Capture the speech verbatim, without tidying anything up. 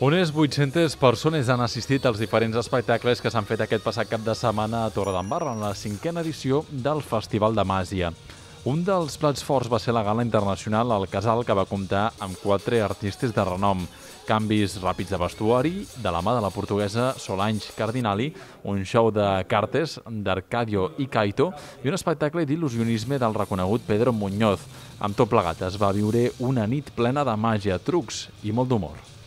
Unes vuit-centes persones han assistit als diferents espectacles que s'han fet aquest passat cap de setmana a Torredembarra en la cinquena edició del Festival de Màgia. Un dels plats forts va ser la gala internacional al Casal, que va comptar amb quatre artistes de renom. Canvis ràpids de vestuari, de la mà de la portuguesa Solange Cardinali, un show de cartes d'Arcadio i Caito i un espectacle d'il·lusionisme del reconegut Pedro Muñoz. Amb tot plegat es va viure una nit plena de màgia, trucs i molt d'humor.